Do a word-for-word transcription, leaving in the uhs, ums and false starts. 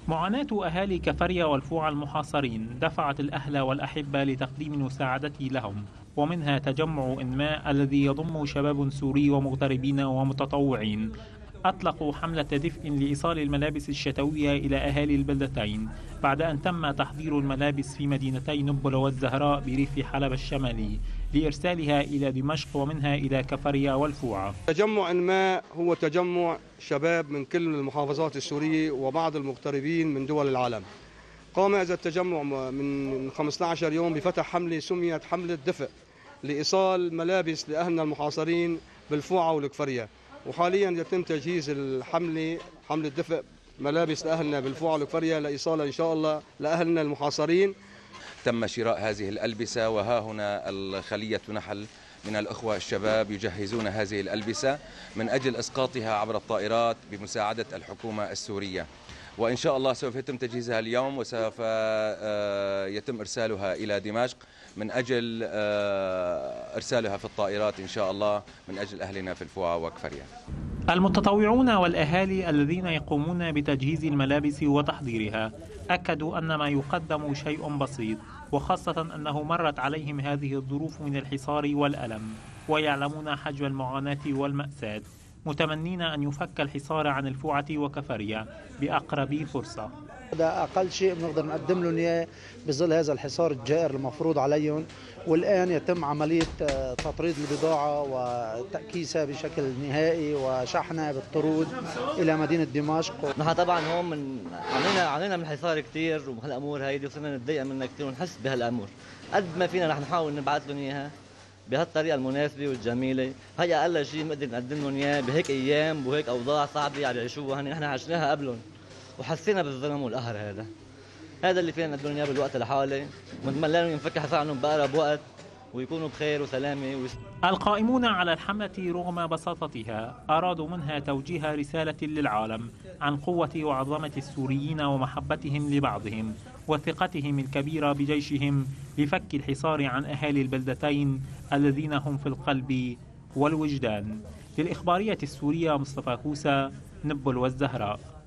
معاناة أهالي كفريا والفوعة المحاصرين دفعت الأهل والأحبة لتقديم مساعدة لهم، ومنها تجمع إنماء الذي يضم شباب سوري ومغتربين ومتطوعين أطلقوا حملة دفء لإيصال الملابس الشتوية إلى أهالي البلدتين بعد أن تم تحضير الملابس في مدينتي نبل والزهراء بريف حلب الشمالي لإرسالها إلى دمشق ومنها إلى كفريا والفوعة. تجمع إنماء هو تجمع شباب من كل المحافظات السورية وبعض المغتربين من دول العالم. قام هذا التجمع من خمسة عشر يوم بفتح حملة سميت حملة دفء لإيصال ملابس لأهلنا المحاصرين بالفوعة والكفريا، وحاليا يتم تجهيز الحملة حملة دفء ملابس لأهلنا بالفوعة والكفريا لإيصالها إن شاء الله لأهلنا المحاصرين. تم شراء هذه الألبسة، وها هنا الخلية نحل من الأخوة الشباب يجهزون هذه الألبسة من أجل إسقاطها عبر الطائرات بمساعدة الحكومة السورية، وإن شاء الله سوف يتم تجهيزها اليوم وسوف يتم إرسالها إلى دمشق من أجل إرسالها في الطائرات إن شاء الله من أجل أهلنا في الفوعة وكفريا. المتطوعون والأهالي الذين يقومون بتجهيز الملابس وتحضيرها أكدوا أن ما يقدم شيء بسيط، وخاصة أنه مرت عليهم هذه الظروف من الحصار والألم ويعلمون حجم المعاناة والمأساة، متمنين أن يفك الحصار عن الفوعة وكفريا بأقرب فرصة. هذا أقل شيء بنقدر نقدم لهم إياه بظل هذا الحصار الجائر المفروض عليهم، والآن يتم عملية تطريد البضاعة وتأكيسها بشكل نهائي وشحنها بالطرود إلى مدينة دمشق. نحن طبعا هون من علينا علينا من الحصار كثير وهالأمور هيدي وصرنا نتضايق منها كثير ونحس بهالأمور. قد ما فينا رح نحاول نبعث لهم إياها بهالطريقة المناسبة والجميلة، هي أقل شيء بنقدر نقدم لهم إياه بهيك أيام وهيك أوضاع صعبة عم يعيشوها، نحن عشناها قبلهم وحسينا بالظلم والقهر. هذا هذا اللي فينا نقدم اياه بالوقت الحالي، ونتمنى لهم ينفك حصار عنهم بأقرب وقت ويكونوا بخير وسلامه. القائمون على الحملة رغم بساطتها أرادوا منها توجيه رسالة للعالم عن قوة وعظمة السوريين ومحبتهم لبعضهم وثقتهم الكبيرة بجيشهم لفك الحصار عن أهالي البلدتين الذين هم في القلب والوجدان. للإخبارية السورية مصطفى كوسة، نبل والزهراء.